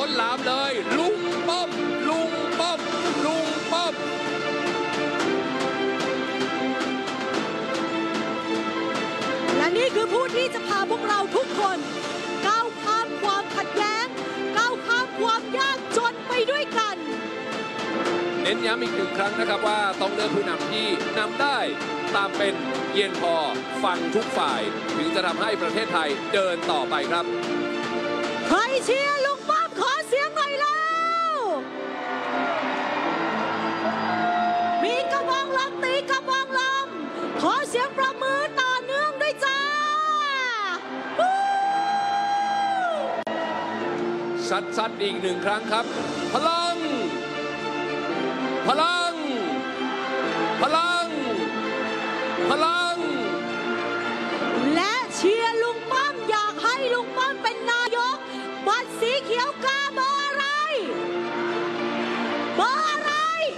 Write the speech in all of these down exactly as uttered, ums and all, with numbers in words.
นหลามเลยลุงป้อมลุงป้อมลุงป้อมและนี่คือผู้ที่จะพาพวกเราทุกคนก้าวข้ามความขัดแย้งก้าวข้ามความยากจนไปด้วยกันเน้นย้ำอีกหนึ่งครั้งนะครับว่าต้องเลือกผู้นำที่นำได้ตามเป็นเย็นพอฟังทุกฝ่ายถึงจะทำให้ประเทศไทยเดินต่อไปครับใครเชียร์ลุงป้อมขอเสียงหน่อยแล้วมีกระบองลมตีกระบองลมขอเสียงประมือต่อเนื่องด้วยจ้าชัดๆอีกหนึ่งครั้งครับพลังพลังพลังพลังและเชียร์ลุงป้อมอยากให้ลุงป้อมเป็นนายกบัตรสีเขียวกาเบอร์อะไรเบอร์อะไร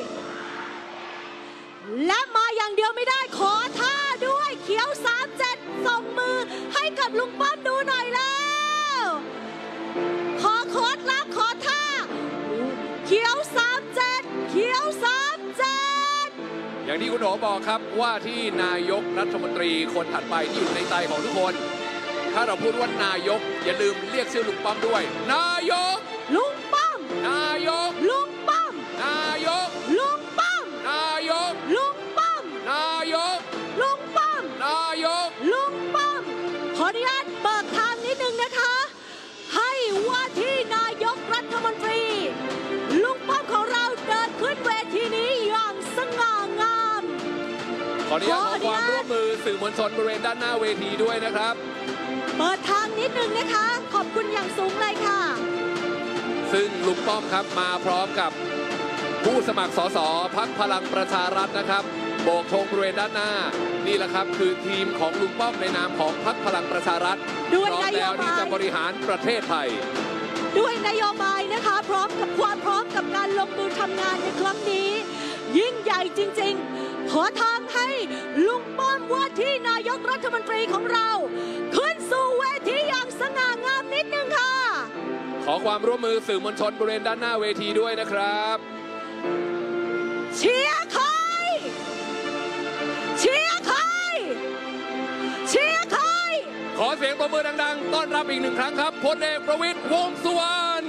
และมาอย่างเดียวไม่ได้ขอท่าด้วยเขียวสามเจ็ดส่งมือให้กับลุงป้อมดูหน่อยแล้วขอโค้ดลับขอท่าเขียวสามเจ็ดเขียวสามเจ็ดอย่างที่คุณโอบอกครับว่าที่นายกรัฐมนตรีคนถัดไปที่อยู่ในใจของทุกคนถ้าเราพูดว่านายกอย่าลืมเรียกชื่อลุงป้อมด้วยนายกลุงป้อมนายกลุงป้อมนายกลุงป้อมนายกลุงป้อมนายกลุงป้อมนายกลุงป้อมขออนุญาตเปิดทางนิดนึงนะคะให้ว่าที่นายกรัฐมนตรีลุงป้อมของเราเดินขึ้นเวทีนี้อย่างสง่างามขออนุญาตขอความร่วมมือสื่อมวลชนบริเวณด้านหน้าเวทีด้วยนะครับเปิดทางนิดนึงนะคะขอบคุณอย่างสูงเลยค่ะซึ่งลุงป้อมครับมาพร้อมกับผู้สมัครสสพรรคพลังประชารัฐนะครับโบกธงบริเวณด้านหน้านี่แหละครับคือทีมของลุงป้อมในนามของพรรคพลังประชารัฐพร้อมแล้วที่จะบริหารประเทศไทยด้วยนโยบายนะคะพร้อมกับความพร้อมกับการลงมือทำงานในครั้งนี้ยิ่งใหญ่จริงๆขอทางให้ลุงป้อมว่าที่นายกรัฐมนตรีของเราขึ้นสู่เวทีอย่างสง่างามนิดนึงค่ะขอความร่วมมือสื่อมวลชนบริเวณด้านหน้าเวทีด้วยนะครับเชียร์ใครเชียร์ใครเชียร์ใครขอเสียงปรบมือดังๆต้อนรับอีกหนึ่งครั้งครับพลเอกประวิตรวงษ์สุวรรณ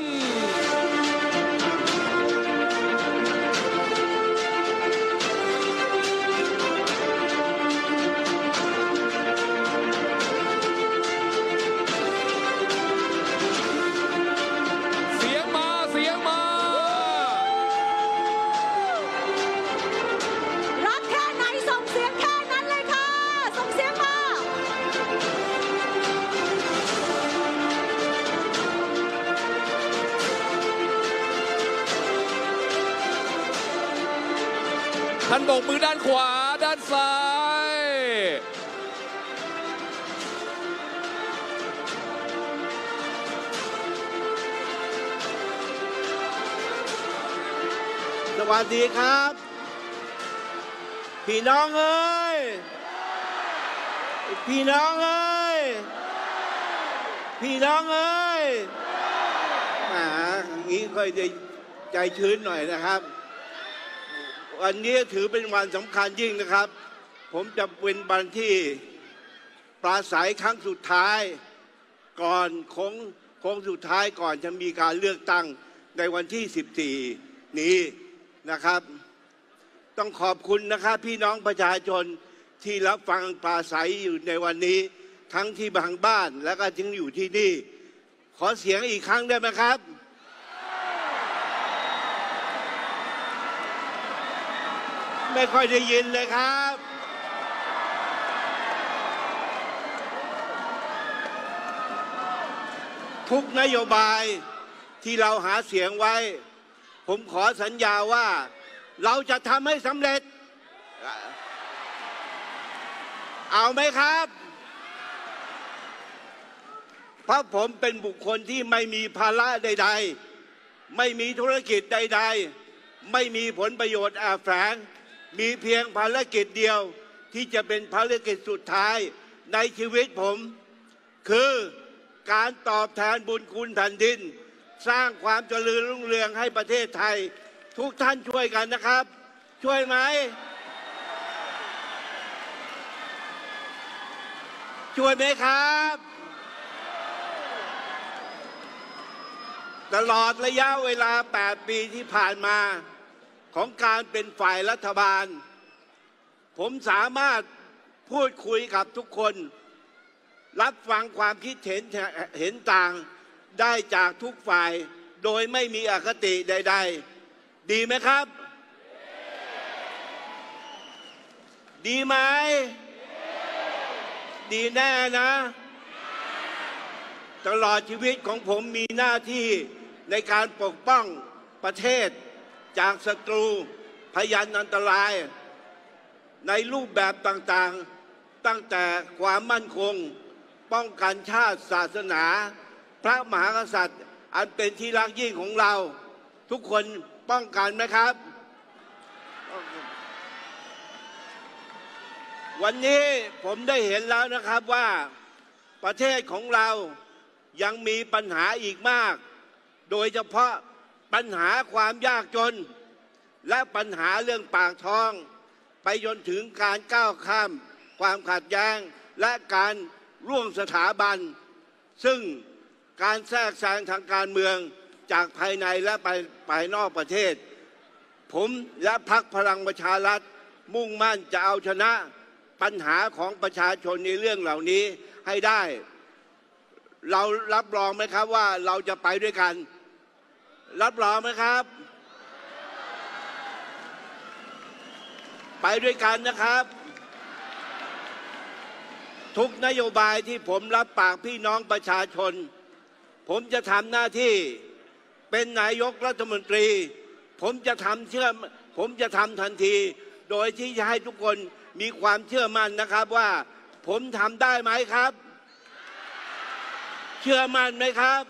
ท่านโบกมือด้านขวาด้านซ้ายสวัสดีครับพี่น้องเอ้ยพี่น้องเอ้ยพี่น้องเอ้ยแหมอย่างนี้ค่อยจะใจชื้นหน่อยนะครับวันนี้ถือเป็นวันสำคัญยิ่งนะครับผมจะเป็นวันที่ปราศัยครั้งสุดท้ายก่อนโค้งโค้งสุดท้ายก่อนจะมีการเลือกตั้งในวันที่สิบสี่นี้นะครับต้องขอบคุณนะครับพี่น้องประชาชนที่รับฟังปราศัยอยู่ในวันนี้ทั้งที่บางบ้านและก็จึงอยู่ที่นี่ขอเสียงอีกครั้งได้ไหมครับไม่ค่อยได้ยินเลยครับทุกนโยบายที่เราหาเสียงไว้ผมขอสัญญาว่าเราจะทำให้สำเร็จเอาไหมครับเพราะผมเป็นบุคคลที่ไม่มีภาระใดๆไม่มีธุรกิจใดๆไม่มีผลประโยชน์แอบแฝงมีเพียงภารกิจเดียวที่จะเป็นภารกิจสุดท้ายในชีวิตผมคือการตอบแทนบุญคุณแผ่นดินสร้างความเจริญรุ่งเรืองให้ประเทศไทยทุกท่านช่วยกันนะครับ ช่วยไหมช่วยไหมครับตลอดระยะเวลาแปดปีที่ผ่านมาของการเป็นฝ่ายรัฐบาลผมสามารถพูดคุยกับทุกคนรับฟังความคิดเห็นเห็นต่างได้จากทุกฝ่ายโดยไม่มีอคติใดๆดีไหมครับดีไหมดีแน่นะตลอดชีวิตของผมมีหน้าที่ในการปกป้องประเทศจากศัตรูพยันอันตรายในรูปแบบต่างๆตั้งแต่ความมั่นคงป้องกันชาติศาสนาพระมหากษัตริย์อันเป็นที่รักยิ่งของเราทุกคนป้องกันไหมครับวันนี้ผมได้เห็นแล้วนะครับว่าประเทศของเรายังมีปัญหาอีกมากโดยเฉพาะปัญหาความยากจนและปัญหาเรื่องปากท้องไปจนถึงการก้าวข้ามความขัดแย้งและการร่วมสถาบันซึ่งการแทรกแซงทางการเมืองจากภายในและไปภายนอกประเทศผมและพรรคพลังประชารัฐมุ่งมั่นจะเอาชนะปัญหาของประชาชนในเรื่องเหล่านี้ให้ได้เรารับรองไหมครับว่าเราจะไปด้วยกันรับรองไหมครับไปด้วยกันนะครับทุกนโยบายที่ผมรับปากพี่น้องประชาชนผมจะทำหน้าที่เป็นนายกรัฐมนตรีผมจะทำเชื่อผมจะทำทันทีโดยที่จะให้ทุกคนมีความเชื่อมั่นนะครับว่าผมทำได้ไหมครับเชื่อมั่นไหมครับ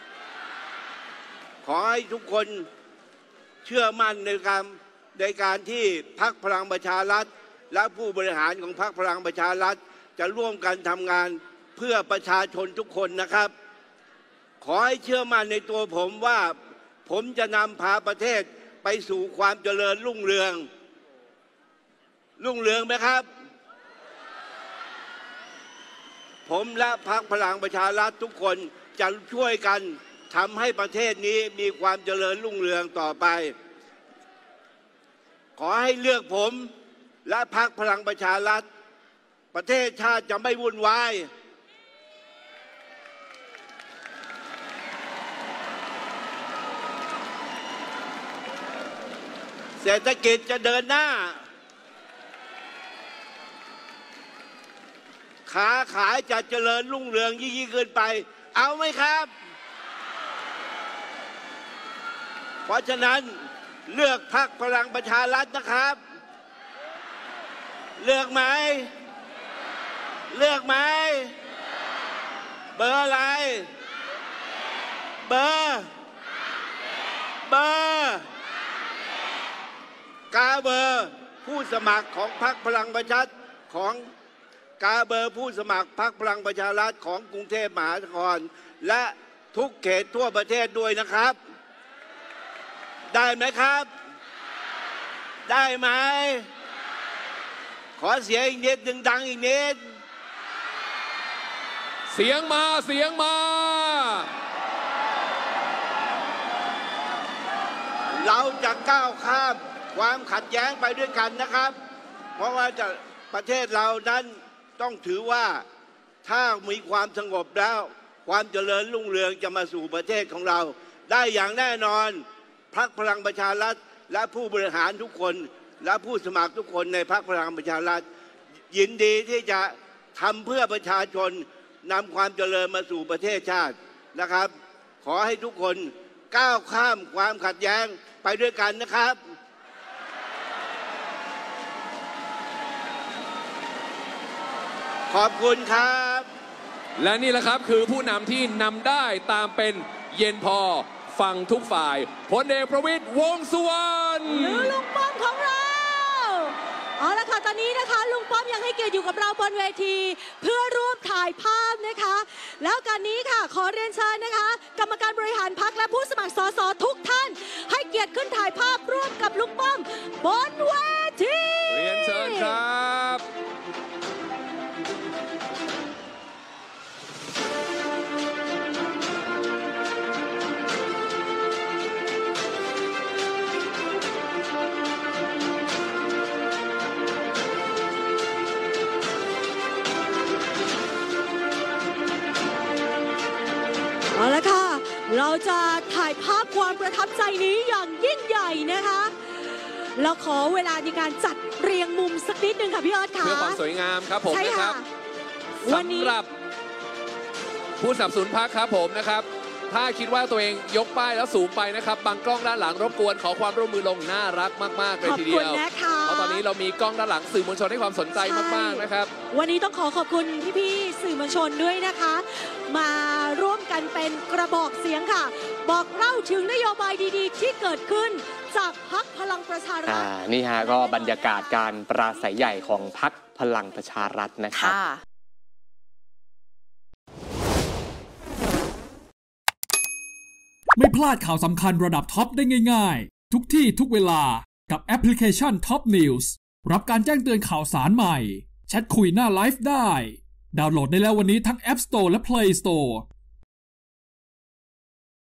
ขอให้ทุกคนเชื่อมั่นในการในการที่พรรคพลังประชารัฐและผู้บริหารของพรรคพลังประชารัฐจะร่วมกันทำงานเพื่อประชาชนทุกคนนะครับขอให้เชื่อมั่นในตัวผมว่าผมจะนำพาประเทศไปสู่ความเจริญรุ่งเรืองรุ่งเรืองไหมครับผมและพรรคพลังประชารัฐทุกคนจะช่วยกันทำให้ประเทศนี้มีความเจริญรุ่งเรืองต่อไปขอให้เลือกผมและพรรคพลังประชารัฐประเทศชาติจะไม่วุ่นวายเศรษฐกิจจะเดินหน้าค้าขายจะเจริญรุ่งเรืองยิ่งขึ้นไปเอาไหมครับเพราะฉะนั้นเลือกพรรคพลังประชารัฐนะครับเลือกไหมเลือกไหมเบอร์อะไรเบอร์เบอร์กาเบอร์ผู้สมัครของพรรคพลังประชารัฐของกาเบอร์ผู้สมัครพรรคพลังประชารัฐของกรุงเทพมหานครและทุกเขตทั่วประเทศด้วยนะครับได้ไหมครับได้ไหมขอเสียงอีกนิดดังๆอีกนิดเสียงมาเสียงมาเราจะก้าวข้ามความขัดแย้งไปด้วยกันนะครับเพราะว่าจะประเทศเรานั้นต้องถือว่าถ้ามีความสงบแล้วความเจริญรุ่งเรืองจะมาสู่ประเทศของเราได้อย่างแน่นอนพรรคพลังประชารัฐและผู้บริหารทุกคนและผู้สมัครทุกคนในพรรคพลังประชารัฐยินดีที่จะทำเพื่อประชาชนนำความเจริญมาสู่ประเทศชาตินะครับขอให้ทุกคนก้าวข้ามความขัดแย้งไปด้วยกันนะครับขอบคุณครับและนี่แหละครับคือผู้นำที่นำได้ตามเป็นเย็นพอฟังทุกฝ่ายพลเอกประวิตรวงษ์สุวรรณหรือลุงป้อมของเราเอาละค่ะค่ะตอนนี้นะคะลุงป้อมยังให้เกียรติอยู่กับเราบนเวทีเพื่อร่วมถ่ายภาพนะคะแล้วการนี้ค่ะขอเรียนเชิญนะคะกรรมการบริหารพรรคและผู้สมัครสสทุกท่านให้เกียรติขึ้นถ่ายภาพร่วมกับลุงป้อมบนเวทีเรียนเชิญครับเอาละค่ะเราจะถ่ายภาพความประทับใจนี้อย่างยิ่งใหญ่นะคะเราขอเวลาในการจัดเรียงมุมสักนิดนึงค่ะพี่เอิร์ธค่ะเพื่อความสวยงามครับผมนะครับสำหรับผู้สนับสนุนพรรคครับผมนะครับถ้าคิดว่าตัวเองยกป้ายแล้วสูงไปนะครับบางกล้องด้านหลังรบกวนขอความร่วมมือลงน่ารักมากๆเลยทีเดียวเพราะตอนนี้เรามีกล้องด้านหลังสื่อมวลชนให้ความสนใจมากๆนะครับวันนี้ต้องขอขอบคุณพี่ๆสื่อมวลชนด้วยนะคะมาร่วมกันเป็นกระบอกเสียงค่ะบอกเล่าถึงนโยบายดีๆที่เกิดขึ้นจากพรรคพลังประชารัฐนี่ฮะก็บรรยากาศการปราศัยใหญ่ของพรรคพลังประชารัฐนะครับไม่พลาดข่าวสำคัญระดับท็อปได้ง่ายๆทุกที่ทุกเวลากับแอปพลิเคชัน Top News รับการแจ้งเตือนข่าวสารใหม่แชทคุยหน้าไลฟ์ได้ดาวน์โหลดได้แล้ววันนี้ทั้ง App Store และ Play Store